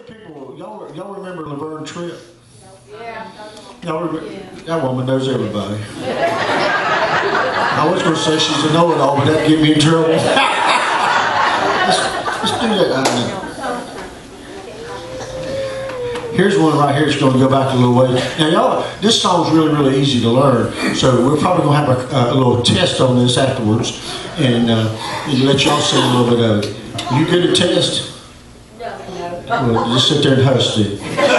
people, y'all remember Laverne Tripp? Yeah. That woman knows everybody. I was going to say she's a know-it-all, but that'd get me in trouble. let's do that. Here's one right here. It's going to go back a little way. Now, y'all, this song's really, really easy to learn. So we're probably going to have a little test on this afterwards, and let y'all see a little bit of it. Are you good at test? Well, just sit there and hush it.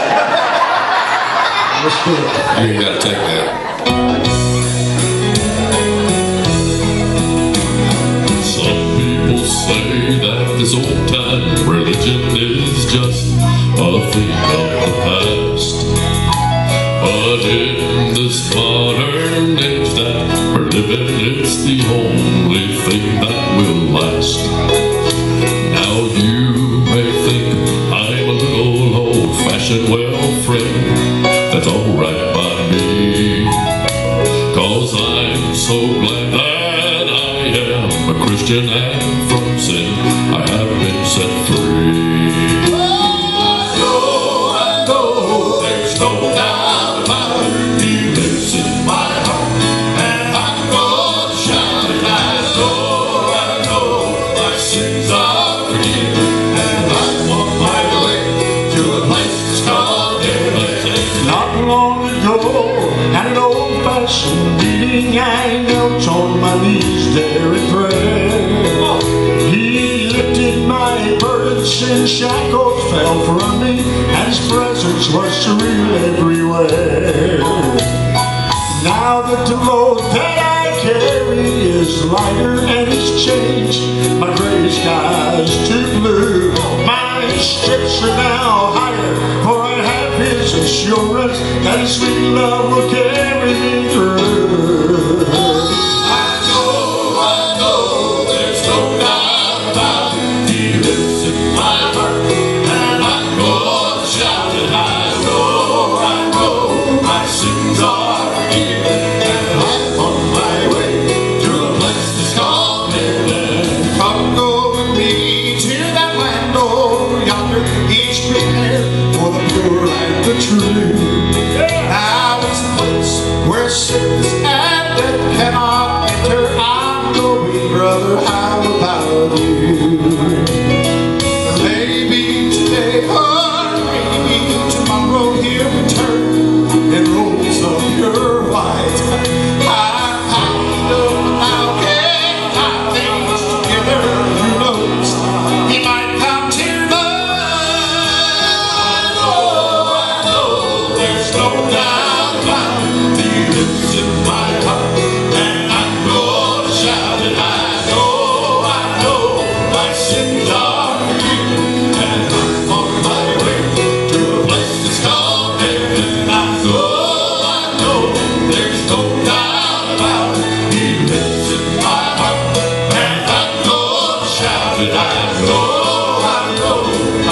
Let's do it. You ain't got to take that. Some people say that this old-time religion is just a thing of the past. But in this modern age that we're living, it's the only thing that will last. Now you may think I'm a little old-fashioned, well, friend, that's alright by me, 'cause I'm so glad that I am a Christian, and from sin I have been set free. I know, there's no doubt about it, He lives in my heart, and I'm gonna shout it. I know, my sins are forgiven, and I'm on my way to a place that's called heaven. Not long ago, at an old-fashioned meeting, I knelt on my knees there in prayer. He lifted my burdens and shackles fell from me, and His presence was surreal everywhere. Now that the load that I carry is lighter and it's changed, my gray skies to blue, my ships are now higher, for I have His assurance that His sweet love will carry me through. I know, there's no doubt about it, He lives in my heart, and I'm gonna shout it. I know, my sins are forgiven, and I'm on my way to a place that's called heaven. Come go with me to that land over yonder, each prepared for the pure and the true. Now it's the place where sickness and death cannot enter. I'm going, brother, how about you? Maybe today or maybe tomorrow He'll return in robes of pure white. I'm hanging up now, getting my things together. Who knows? He might come tonight. I know, there's no doubt about it. He lives in my heart, and I'm gonna shout it. I know, my sins are forgiven, and I'm on my way to a place that's called heaven. I know, there's no doubt about it. He lives in my heart, and I'm gonna shout it. I know,